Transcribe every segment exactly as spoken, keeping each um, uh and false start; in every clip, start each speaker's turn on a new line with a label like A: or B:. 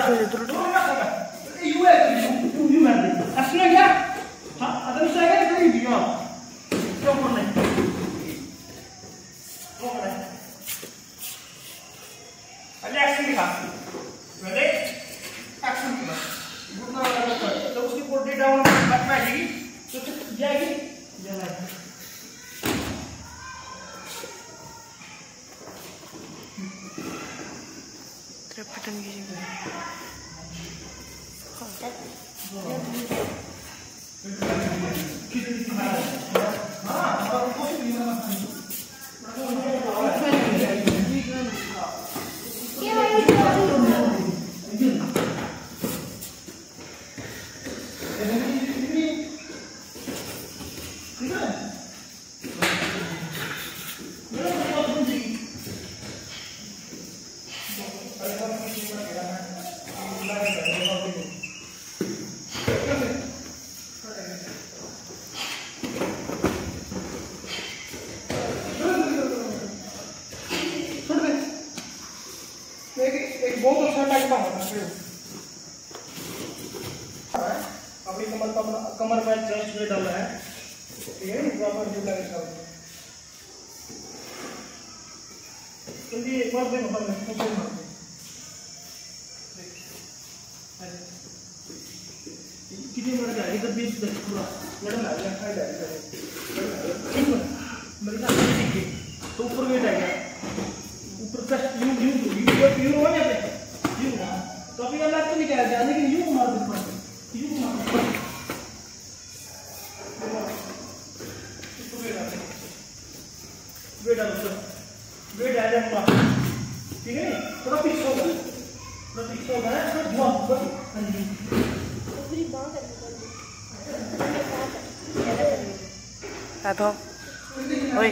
A: You you you man. Asli क्या? हाँ अगर इसे क्या करें दिया? क्या करना है? क्या करना है? अल्लाह एक्शन दिखा। ready? Action दिखा। बुतना वाला कर। तो उसकी बॉडी डाउन बैक में आएगी। तो जाएगी। जाएगी।
B: Patan कीजिए।
A: बहुत अच्छा टाइप का होता है। अपनी कमर पर कमर पर चेस्ट पे डालना है, ठीक है? प्रॉपर जो लगेगा जल्दी एक बार देखो पर मैं कुछ मार दे। कितनी मिनट का इधर बीच तक पूरा मैडम आ गया साइड आ गया ठीक है मेरे साथ ठीक है तो ऊपर वेट आ गया ऊपर का यू यू यू यू हो जाते यू तो अभी अलग तो नहीं कह रहा लेकिन यू मार दे पड़ता यू मार वेट आ जाओ वेट आ जाए पूरा ठीक है थोड़ा फिक्स होगा थोड़ा फिक्स होगा ना थोड़ा जुआ बस हां जी पूरी बांध कर
B: Daav oi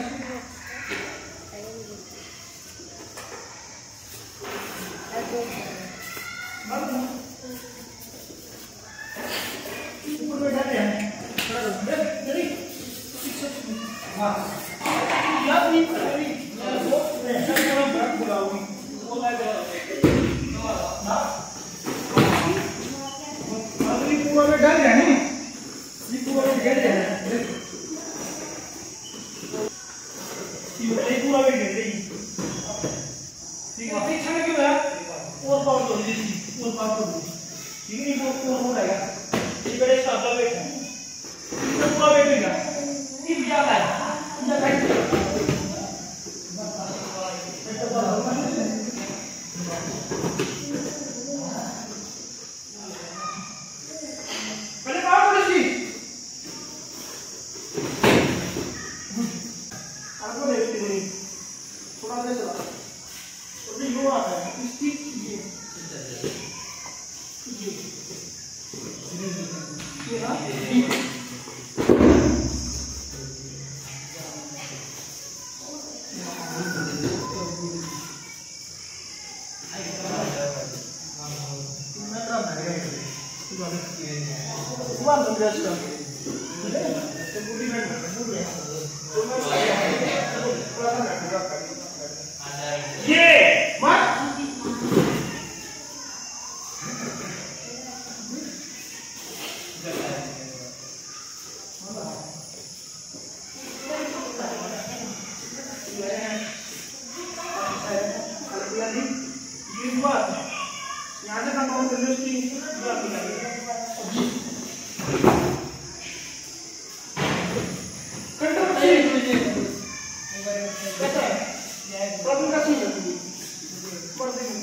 A: ऊपर बैठा है रेडी हां या भी करी वो प्रेशर को ब्रेक बुलाओगी वो लगा ना अभी पूरा में डर है नहीं ये पूरा में डर है ये पूरा में डर है ठीक है पीछे में क्यों है और पावर दो जी और पावर दो ठीक है वो पूरा हो जाएगा ये बड़े सादा वेट है ये पूरा वेट लेगा ये ज्यादा है इधर बैठ पहले पावर दो जी आपको देखते हैं थोड़ा दे चला और ये हो आता है इसकी ये ये ना One of the best stuff. Yeah, what? यहाँ से काम करते हैं उसकी बात नहीं कंट्रोल चाहिए कैसा है प्रॉब्लम कैसी है पढ़ देंगे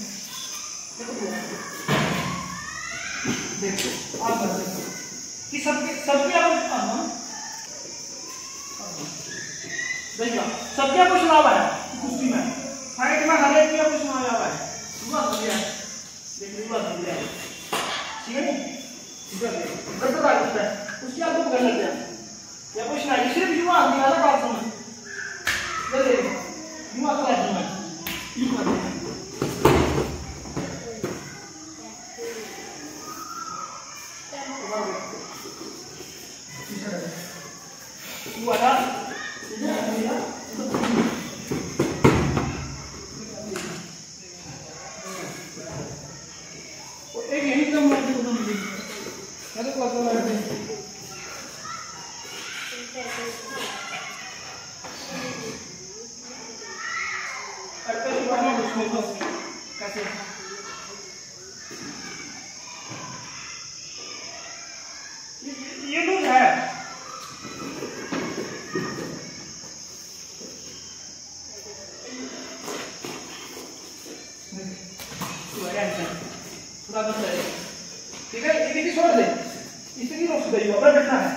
A: देखो आप कर सकते कि सबके सबके आप देखिए सबके आपको सुना हुआ है कुश्ती में फाइट में हर एक आपको सुना हुआ है सुना दिया देखिए बात दिया ठीक है नहीं इधर इधर तो आ सकता है उसकी आपको पकड़ लेते हैं या कुछ नहीं सिर्फ यूं आदमी वाला बात समझ ले ले यूं आपको ऐसे समझ यूं करते हैं यूं आना कर दे, इसे नहीं रोक सकता, अपना बैठना है।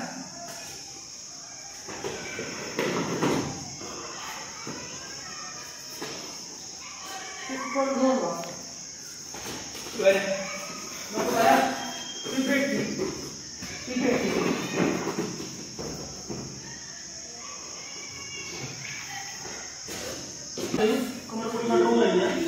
A: कमर को कंट्रोल कर लिया।